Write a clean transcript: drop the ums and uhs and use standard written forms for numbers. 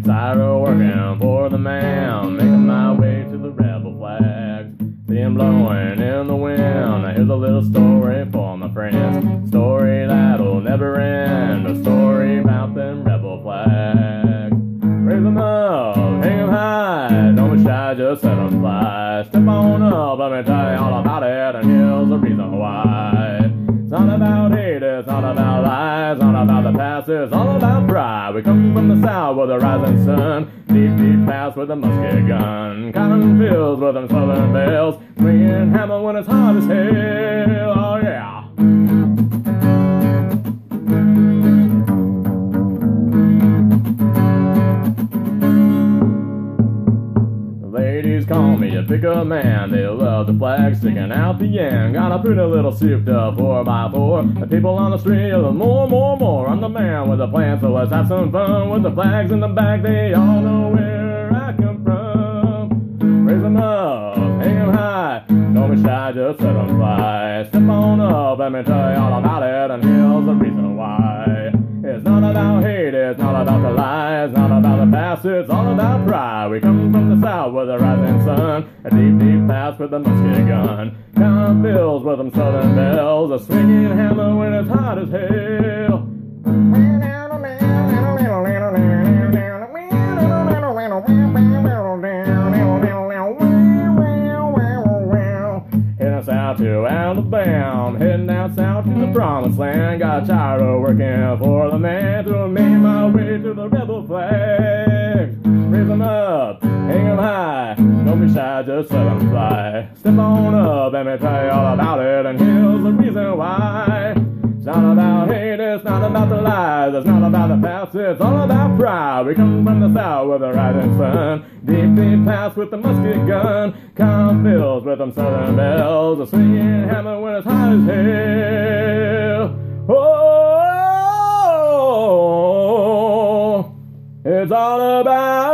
Get tired of working for the man, making my way to the rebel flags. See him blowing in the wind. Here's a little story for my friends. Story that'll never end. A story about them rebel flags. Raise them up, hang them high. Don't be shy, just let them fly. Step on up, let me tell you all about it. And here's the reason why. It's not about hate, it's not about lies, not about the past, it's all about pride. We come from the south with the rising sun, deep, deep past with a musket gun. Cotton fields with them southern bells, swinging hammer when it's hot as hell. Oh yeah. Ladies call me a pickup man. They love the flag sticking out the end. Got a pretty little souped up 4x4. The people on the street are more. I'm the man with a plan, so let's have some fun. With the flags in the back, they all know where I come from. Raise them up, hang them high. Don't be shy, just let them fly. Step on up, let me tell you all about it. And here's the reason why. It's not about hate, it's not about the lies, not about the past, it's all about pride. We come from the south with the rising sun, a deep, deep past with a musket gun. Cotton fields with them southern bells, a swinging hammer when it's hot as hell. South to Alabama, heading down south to the promised land. Got tired of working for the man, to make my way to the rebel flag. Raise them up, hang them high, don't be shy, just let them fly. Step on up, let me tell you all about it, and here's the reason why. It's not about hate, it's not about the lies, it's not about the past, it's all about pride. We come from the south with the rising sun, deep, deep past with the musket gun. Cotton fields with them southern bells, a swinging hammer when it's hot as hell. Oh, it's all about